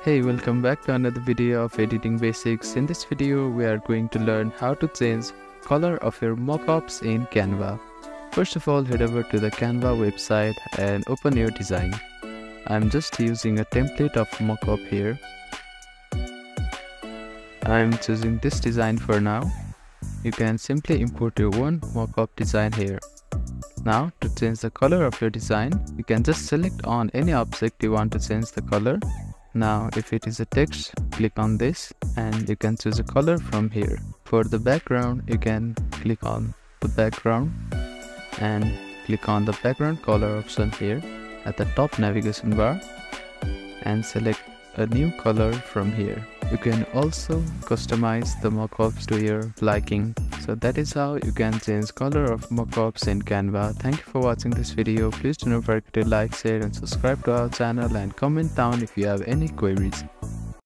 Hey, welcome back to another video of editing basics. In this video we are going to learn how to change color of your mockups in Canva. First of all, head over to the Canva website and open your design. I'm just using a template of mockup here. I'm choosing this design for now. You can simply import your own mockup design here. Now, to change the color of your design, you can just select on any object you want to change the color. Now, if it is a text, click on this and you can choose a color from here. For the background, you can click on the background and click on the background color option here at the top navigation bar and select a new color from here. You can also customize the mockups to your liking. So that is how you can change color of mockups in Canva. Thank you for watching this video. Please do not forget to like, share and subscribe to our channel and comment down if you have any queries.